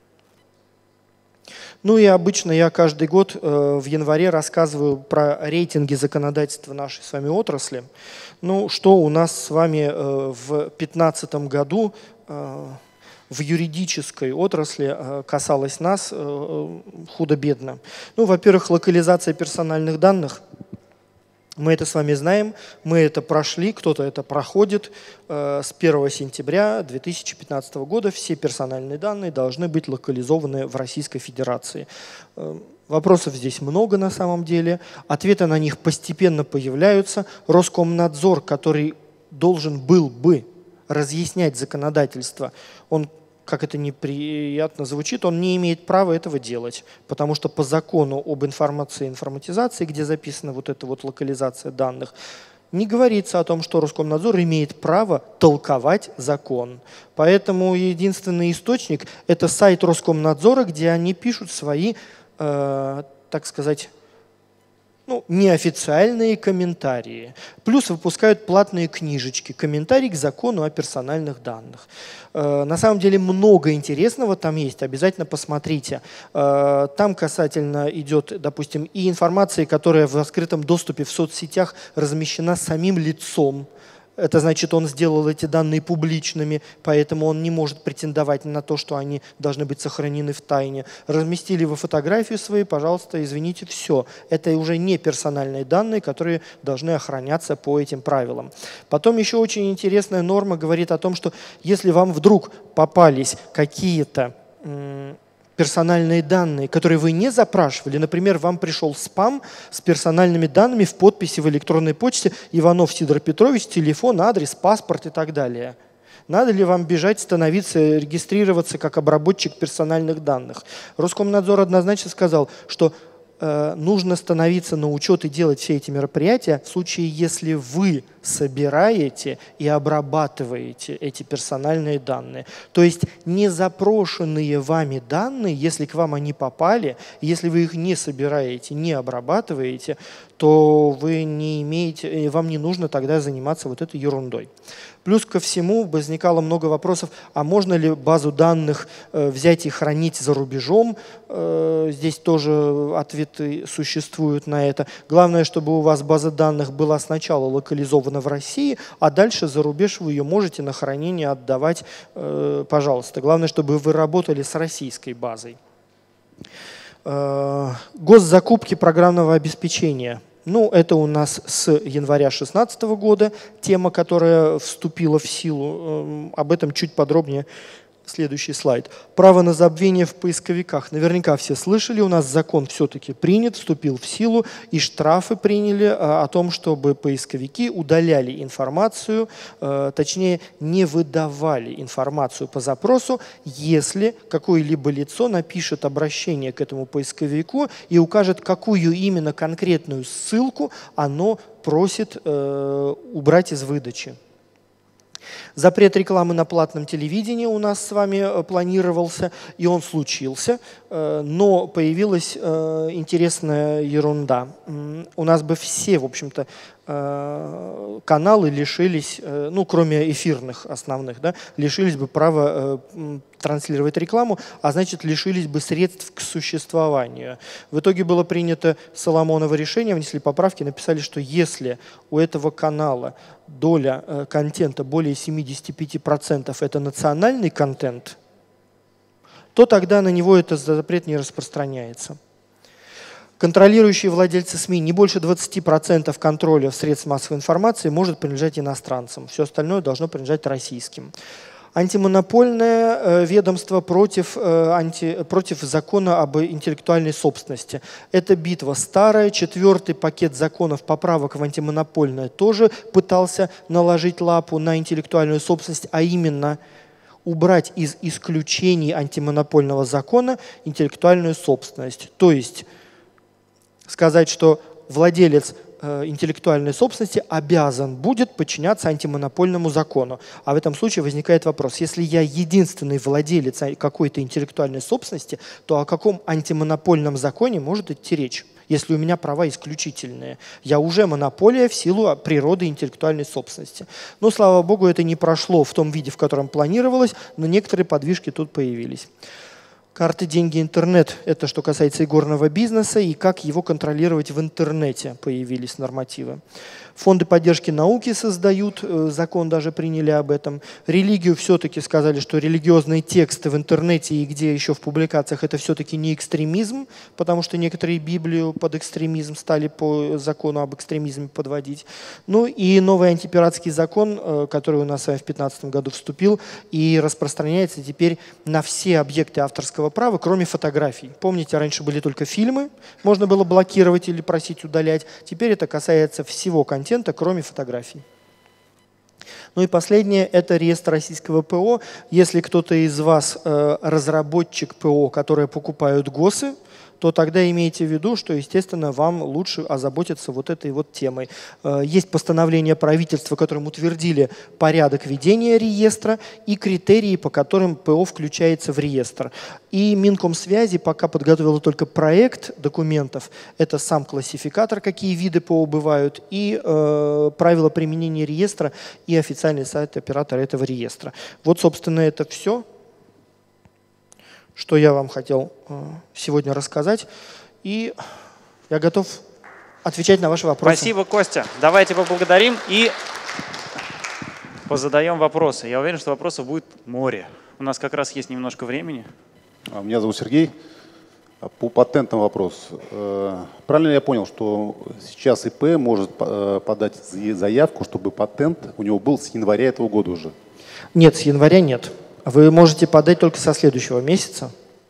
Ну и обычно я каждый год э, в январе рассказываю про рейтинги законодательства нашей с вами отрасли. Ну, что у нас с вами э, в две тысячи пятнадцатом году, э, в юридической отрасли касалось нас худо-бедно. Ну, во-первых, локализация персональных данных. Мы это с вами знаем, мы это прошли, кто-то это проходит. С первого сентября две тысячи пятнадцатого года все персональные данные должны быть локализованы в Российской Федерации. Вопросов здесь много на самом деле, ответы на них постепенно появляются. Роскомнадзор, который должен был бы разъяснять законодательство, он, как это неприятно звучит, он не имеет права этого делать, потому что по закону об информации и информатизации, где записана вот эта вот локализация данных, не говорится о том, что Роскомнадзор имеет право толковать закон. Поэтому единственный источник – это сайт Роскомнадзора, где они пишут свои, э, так сказать, ну, неофициальные комментарии. Плюс выпускают платные книжечки, комментарии к закону о персональных данных. Э, на самом деле много интересного там есть, обязательно посмотрите. Э, там касательно идет, допустим, и информации, которая в открытом доступе в соцсетях размещена самим лицом. Это значит, он сделал эти данные публичными, поэтому он не может претендовать на то, что они должны быть сохранены в тайне. Разместили вы фотографию свои, пожалуйста, извините, все. Это уже не персональные данные, которые должны охраняться по этим правилам. Потом еще очень интересная норма говорит о том, что если вам вдруг попались какие-то персональные данные, которые вы не запрашивали. Например, вам пришел спам с персональными данными в подписи в электронной почте Иванов Сидор Петрович, телефон, адрес, паспорт и так далее. Надо ли вам бежать, становиться, регистрироваться как обработчик персональных данных? Роскомнадзор однозначно сказал, что э, нужно становиться на учет и делать все эти мероприятия в случае, если вы собираете и обрабатываете эти персональные данные. То есть незапрошенные вами данные, если к вам они попали, если вы их не собираете, не обрабатываете, то вы не имеете, вам не нужно тогда заниматься вот этой ерундой. Плюс ко всему возникало много вопросов, а можно ли базу данных э, взять и хранить за рубежом? Э, здесь тоже ответы существуют на это. Главное, чтобы у вас база данных была сначала локализована в России, а дальше за рубеж вы ее можете на хранение отдавать, э, пожалуйста. Главное, чтобы вы работали с российской базой. Э, госзакупки программного обеспечения. Ну, это у нас с января две тысячи шестнадцатого года тема, которая вступила в силу. Об этом чуть подробнее. Следующий слайд. Право на забвение в поисковиках. Наверняка все слышали, у нас закон все-таки принят, вступил в силу, и штрафы приняли о том, чтобы поисковики удаляли информацию, точнее, не выдавали информацию по запросу, если какое-либо лицо напишет обращение к этому поисковику и укажет, какую именно конкретную ссылку оно просит убрать из выдачи. Запрет рекламы на платном телевидении у нас с вами планировался, и он случился, но появилась интересная ерунда. У нас бы все, в общем-то, каналы лишились, ну, кроме эфирных основных, да, лишились бы права транслировать рекламу, а значит, лишились бы средств к существованию. В итоге было принято Соломоново решение, внесли поправки, написали, что если у этого канала доля контента более семидесяти пяти процентов это национальный контент, то тогда на него этот запрет не распространяется. Контролирующие владельцы СМИ не больше двадцати процентов контроля в средствах массовой информации может принадлежать иностранцам. Все остальное должно принадлежать российским. Антимонопольное ведомство против, анти, против закона об интеллектуальной собственности. Это битва старая. Четвертый пакет законов поправок в антимонопольное тоже пытался наложить лапу на интеллектуальную собственность, а именно убрать из исключений антимонопольного закона интеллектуальную собственность. То есть сказать, что владелец э, интеллектуальной собственности обязан будет подчиняться антимонопольному закону. А в этом случае возникает вопрос, если я единственный владелец какой-то интеллектуальной собственности, то о каком антимонопольном законе может идти речь, если у меня права исключительные? Я уже монополия в силу природы интеллектуальной собственности. Но, слава богу, это не прошло в том виде, в котором планировалось, но некоторые подвижки тут появились. Карты, деньги, интернет – это что касается игорного бизнеса и как его контролировать в интернете, появились нормативы. Фонды поддержки науки создают, закон даже приняли об этом. Религию все-таки сказали, что религиозные тексты в интернете и где еще в публикациях это все-таки не экстремизм, потому что некоторые Библию под экстремизм стали по закону об экстремизме подводить. Ну и новый антипиратский закон, который у нас с вами в две тысячи пятнадцатом году вступил и распространяется теперь на все объекты авторского права, кроме фотографий. Помните, раньше были только фильмы, можно было блокировать или просить удалять. Теперь это касается всего контента, кроме фотографий. Ну и последнее – это реестр российского ПО. Если кто-то из вас э, разработчик ПО, которые покупают ГОСы, то тогда имейте в виду, что, естественно, вам лучше озаботиться вот этой вот темой. Есть постановление правительства, которым утвердили порядок ведения реестра и критерии, по которым ПО включается в реестр. И Минкомсвязи пока подготовила только проект документов. Это сам классификатор, какие виды ПО бывают, и э, правила применения реестра и официальный сайт оператора этого реестра. Вот, собственно, это все, что я вам хотел сегодня рассказать. И я готов отвечать на ваши вопросы. Спасибо, Костя. Давайте поблагодарим и позадаем вопросы. Я уверен, что вопросов будет море. У нас как раз есть немножко времени. Меня зовут Сергей. По патентам вопрос. Правильно я понял, что сейчас ИП может подать заявку, чтобы патент у него был с января этого года уже? Нет, с января нет. Вы можете подать только со следующего месяца.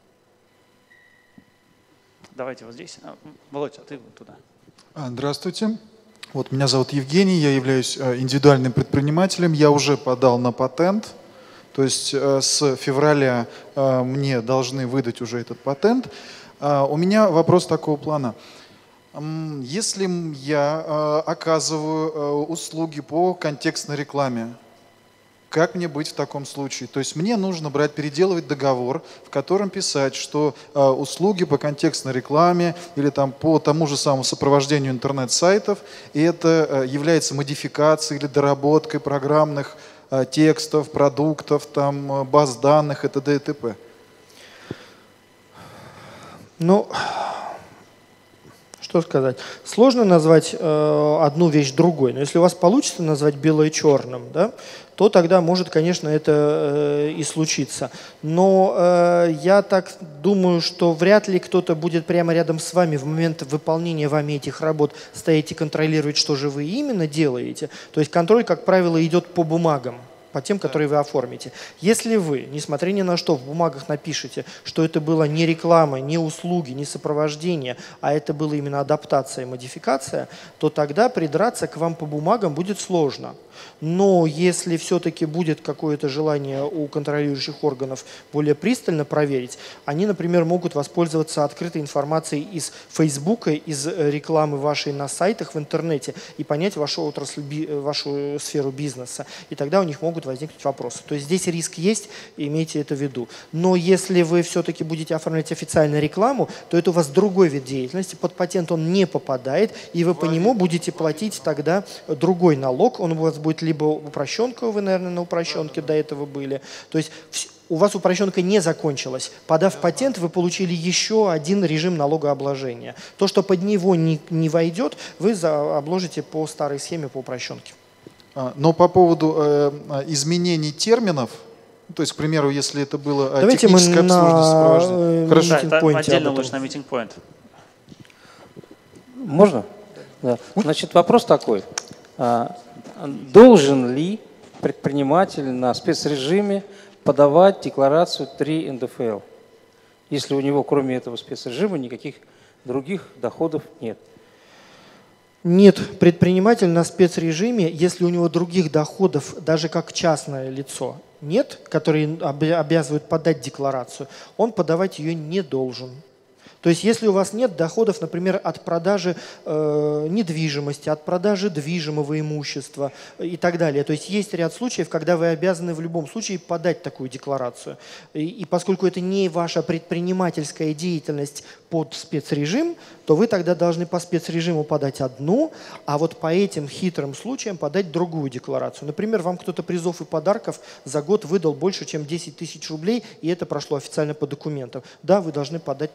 Давайте вот здесь. Володя, а ты туда. Здравствуйте. Вот меня зовут Евгений, я являюсь индивидуальным предпринимателем. Я уже подал на патент. То есть с февраля мне должны выдать уже этот патент. У меня вопрос такого плана. Если я оказываю услуги по контекстной рекламе, как мне быть в таком случае? То есть мне нужно брать, переделывать договор, в котором писать, что э, услуги по контекстной рекламе или там, по тому же самому сопровождению интернет-сайтов, и это э, является модификацией или доработкой программных э, текстов, продуктов, там, баз данных и т.д. и т.п. Ну, что сказать? Сложно назвать э, одну вещь другой, но если у вас получится назвать белое черным, да, то тогда может, конечно, это э, и случиться. Но э, я так думаю, что вряд ли кто-то будет прямо рядом с вами в момент выполнения вами этих работ стоять и контролировать, что же вы именно делаете. То есть контроль, как правило, идет по бумагам, по тем, которые вы оформите. Если вы, несмотря ни на что, в бумагах напишите, что это было не реклама, не услуги, не сопровождение, а это была именно адаптация и модификация, то тогда придраться к вам по бумагам будет сложно. Но если все-таки будет какое-то желание у контролирующих органов более пристально проверить, они, например, могут воспользоваться открытой информацией из Фейсбука, из рекламы вашей на сайтах в интернете и понять вашу отрасль, вашу сферу бизнеса. И тогда у них могут возникнуть вопросы. То есть здесь риск есть, имейте это в виду. Но если вы все-таки будете оформлять официальную рекламу, то это у вас другой вид деятельности, под патент он не попадает, и вы по нему будете платить тогда другой налог, он у вас будет либо упрощенка, вы, наверное, на упрощенке до этого были. То есть у вас упрощенка не закончилась. Подав патент, вы получили еще один режим налогообложения. То, что под него не, не войдет, вы обложите по старой схеме, по упрощенке. Но по поводу э, изменений терминов, то есть, к примеру, если это было Давайте техническое мы обслуживание, на... сопровождение. Хорошо. Да, это отдельно лучше на Meeting Point. Можно? Да. Значит, вопрос такой. Должен ли предприниматель на спецрежиме подавать декларацию три эн дэ эф эл, если у него кроме этого спецрежима никаких других доходов нет? Нет, предприниматель на спецрежиме, если у него других доходов, даже как частное лицо, нет, которые обязывают подать декларацию, он подавать ее не должен. То есть если у вас нет доходов, например, от продажи э, недвижимости, от продажи движимого имущества и так далее, то есть есть ряд случаев, когда вы обязаны в любом случае подать такую декларацию. И, и поскольку это не ваша предпринимательская деятельность под спецрежим, то вы тогда должны по спецрежиму подать одну, а вот по этим хитрым случаям подать другую декларацию. Например, вам кто-то призов и подарков за год выдал больше, чем десять тысяч рублей, и это прошло официально по документам. Да, вы должны подать тогда декларацию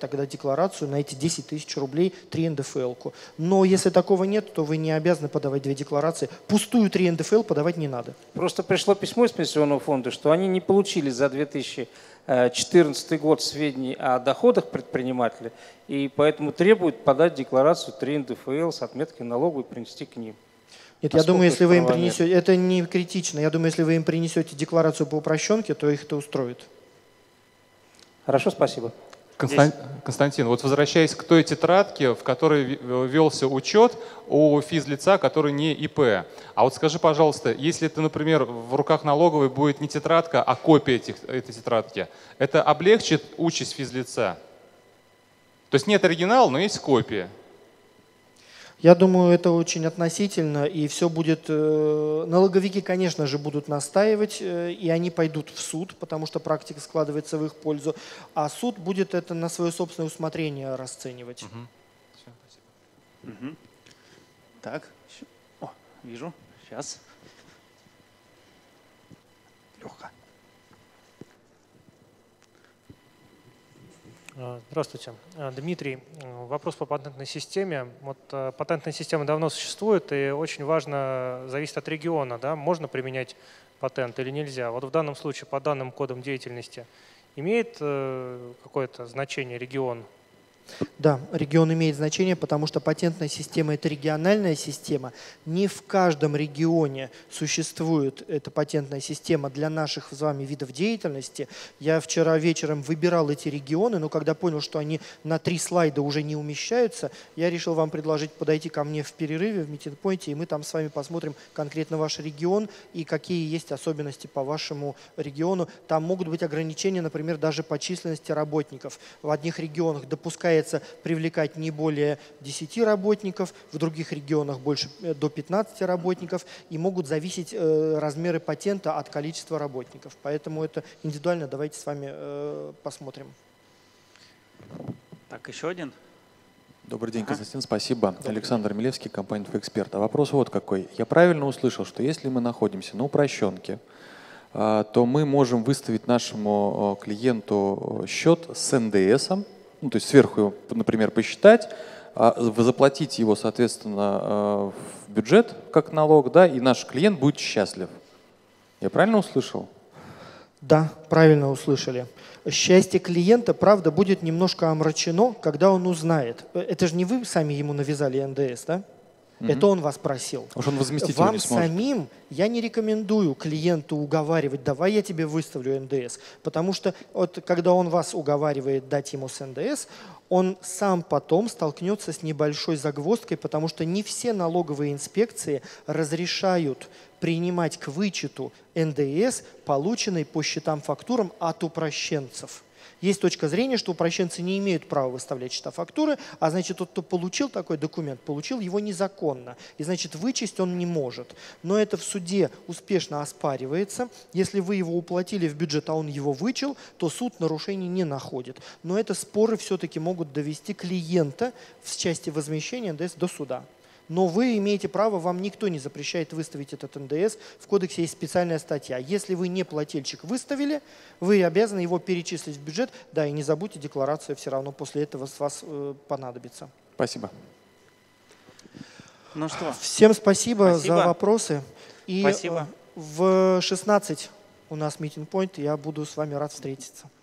декларацию на эти десять тысяч рублей, три эн дэ эф эл-ку. Но если такого нет, то вы не обязаны подавать две декларации. Пустую три эн дэ эф эл подавать не надо. Просто пришло письмо из Пенсионного фонда, что они не получили за две тысячи четырнадцатый год сведений о доходах предпринимателя, и поэтому требуют подать декларацию три эн дэ эф эл с отметкой налоговой и принести к ним. Нет, я думаю, если вы им принесете, это не критично, я думаю, если вы им принесете декларацию по упрощенке, то их это устроит. Хорошо, спасибо. Констан... Константин, вот возвращаясь к той тетрадке, в которой велся учет у физлица, который не и пэ. А вот скажи, пожалуйста, если это, например, в руках налоговой будет не тетрадка, а копия этих, этой тетрадки, это облегчит участь физлица? То есть нет оригинала, но есть копия. Я думаю, это очень относительно, и все будет… Налоговики, конечно же, будут настаивать, и они пойдут в суд, потому что практика складывается в их пользу, а суд будет это на свое собственное усмотрение расценивать. Угу. Все, спасибо. Угу. Так, о, вижу, сейчас. Леха. Здравствуйте. Дмитрий, вопрос по патентной системе. Вот патентная система давно существует, и очень важно, зависит от региона, да, можно применять патент или нельзя. Вот в данном случае по данным кодам деятельности имеет какое-то значение регион? Да, регион имеет значение, потому что патентная система – это региональная система. Не в каждом регионе существует эта патентная система для наших с вами видов деятельности. Я вчера вечером выбирал эти регионы, но когда понял, что они на три слайда уже не умещаются, я решил вам предложить подойти ко мне в перерыве в митинг-пойнте, и мы там с вами посмотрим конкретно ваш регион и какие есть особенности по вашему региону. Там могут быть ограничения, например, даже по численности работников. В одних регионах допускается привлекать не более десяти работников, в других регионах больше до пятнадцати работников, и могут зависеть э, размеры патента от количества работников. Поэтому это индивидуально. Давайте с вами э, посмотрим. Так, еще один. Добрый день, Константин, спасибо. Добрый Александр день. Милевский, компания «Инфоэксперт». А вопрос вот какой. Я правильно услышал, что если мы находимся на упрощенке, то мы можем выставить нашему клиенту счет с эн дэ эсом, ну, то есть сверху, например, посчитать, заплатить его, соответственно, в бюджет как налог, да, и наш клиент будет счастлив. Я правильно услышал? Да, правильно услышали. Счастье клиента, правда, будет немножко омрачено, когда он узнает. Это же не вы сами ему навязали эн дэ эс, да? Mm-hmm. Это он вас просил. Уж он возместить Вам его не сможет. самим я не рекомендую клиенту уговаривать, давай я тебе выставлю эн дэ эс. Потому что вот, когда он вас уговаривает дать ему с эн дэ эс, он сам потом столкнется с небольшой загвоздкой, потому что не все налоговые инспекции разрешают принимать к вычету эн дэ эс, полученный по счетам-фактурам от упрощенцев. Есть точка зрения, что упрощенцы не имеют права выставлять счета-фактуры, а значит, тот, кто получил такой документ, получил его незаконно. И значит, вычесть он не может. Но это в суде успешно оспаривается. Если вы его уплатили в бюджет, а он его вычел, то суд нарушений не находит. Но это споры все-таки могут довести клиента в части возмещения эн дэ эс до суда. Но вы имеете право, вам никто не запрещает выставить этот эн дэ эс. В кодексе есть специальная статья. Если вы не плательщик выставили, вы обязаны его перечислить в бюджет. Да, и не забудьте, декларация все равно после этого с вас э, понадобится. Спасибо. Ну что? Всем спасибо, спасибо. за вопросы. И спасибо. в шестнадцать у нас митинг-пойнт, я буду с вами рад встретиться.